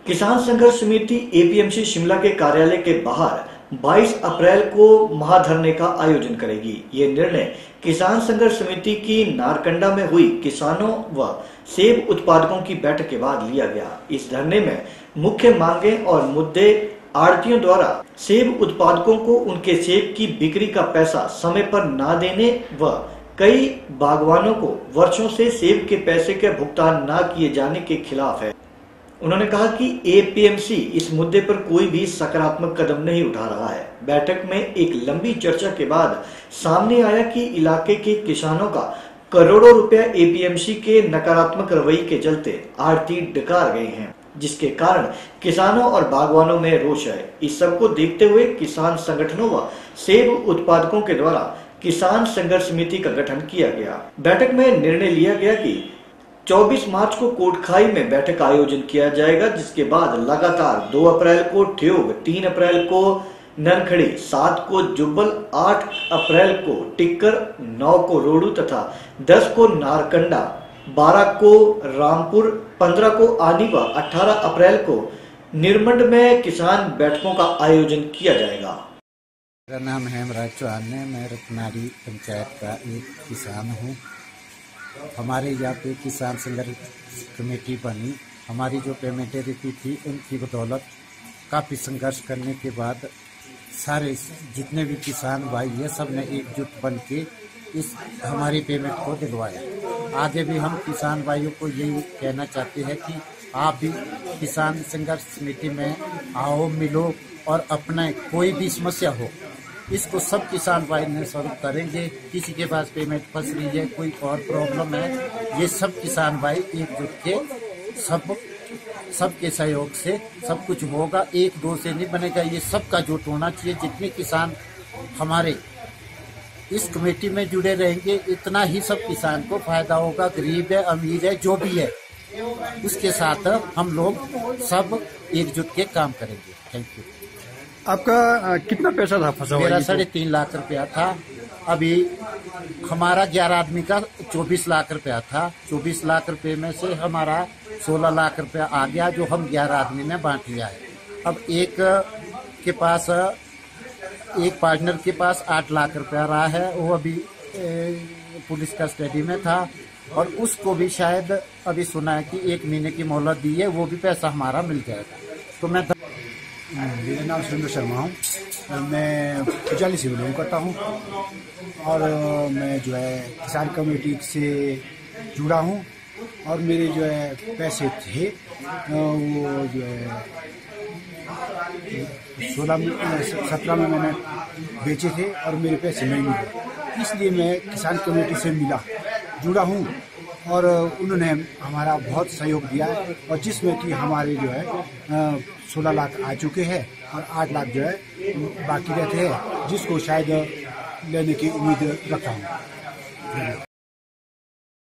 किसान संघर्ष समिति एपीएमसी शिमला के कार्यालय के बाहर 22 अप्रैल को महाधरने का आयोजन करेगी। ये निर्णय किसान संघर्ष समिति की नारकंडा में हुई किसानों व सेब उत्पादकों की बैठक के बाद लिया गया। इस धरने में मुख्य मांगे और मुद्दे आड़तियों द्वारा सेब उत्पादकों को उनके सेब की बिक्री का पैसा समय पर न देने व कई बागवानों को वर्षों से सेब के पैसे के भुगतान न किए जाने के खिलाफ है। उन्होंने कहा कि एपीएमसी इस मुद्दे पर कोई भी सकारात्मक कदम नहीं उठा रहा है। बैठक में एक लंबी चर्चा के बाद सामने आया कि इलाके के किसानों का करोड़ों रुपया एपीएमसी के नकारात्मक रवैये के चलते आड़ती डकार गए हैं, जिसके कारण किसानों और बागवानों में रोष है। इस सब को देखते हुए किसान संगठनों व सेब उत्पादकों के द्वारा किसान संघर्ष समिति का गठन किया गया। बैठक में निर्णय लिया गया कि 24 मार्च को कोटखाई में बैठक का आयोजन किया जाएगा, जिसके बाद लगातार 2 अप्रैल को ठियोग, 3 अप्रैल को ननखड़ी, 7 को जुब्बल, 8 अप्रैल को टिक्कर, 9 को रोडू तथा 10 को नारकंडा, 12 को रामपुर, 15 को आनी व 18 अप्रैल को निरमंड में किसान बैठकों का आयोजन किया जाएगा। मेरा नाम है हेमराज चौहान है। मैं रत्नारी पंचायत का एक किसान हूँ। हमारे यहाँ पे किसान संघर्ष कमेटी बनी। हमारी जो पेमेंटें रहती थी उनकी बदौलत काफ़ी संघर्ष करने के बाद सारे जितने भी किसान भाई ये सब ने एकजुट बन के इस हमारी पेमेंट को दिलवाया। आगे भी हम किसान भाइयों को यही कहना चाहते हैं कि आप भी किसान संघर्ष समिति में आओ, मिलो और अपना कोई भी समस्या हो इसको सब किसान भाई ने सॉल्व करेंगे। किसी के पास पेमेंट फंस रही है, कोई और प्रॉब्लम है, ये सब किसान भाई एकजुट के सबके सहयोग से सब कुछ होगा। 1-2 से नहीं बनेगा, ये सबका जुट होना चाहिए। जितने किसान हमारे इस कमेटी में जुड़े रहेंगे इतना ही सब किसान को फायदा होगा। गरीब है, अमीर है, जो भी है उसके साथ हम लोग सब एकजुट के काम करेंगे। Thank you. आपका कितना पैसा था फंसा हुआ? मेरा 3.5 लाख रुपया था। अभी हमारा 11 आदमी का 24 लाख रुपया था। 24 लाख रुपए में से हमारा 16 लाख रुपया आ गया, जो हम 11 आदमी में बांट लिया है। अब एक पार्टनर के पास 8 लाख रुपया रहा है, वो अभी पुलिस कस्टडी में था और उसको भी शायद अभी सुना है कि 1 महीने की मोहलत दी है, वो भी पैसा हमारा मिल जाएगा। तो मेरा नाम सुरेंद्र शर्मा हूँ। मैं उजाली से बिलोंग करता हूँ और मैं जो है किसान कमेटी से जुड़ा हूँ और मेरे जो है पैसे थे वो जो है 17 में मैंने बेचे थे और मेरे पैसे नहीं मिले, इसलिए मैं किसान कमेटी से जुड़ा हूँ और उन्होंने हमारा बहुत सहयोग दिया है और जिसमें कि हमारे जो है 16 लाख आ चुके हैं और 8 लाख जो है बाकी रहते हैं, जिसको शायद लेने की उम्मीद रखता हूँ।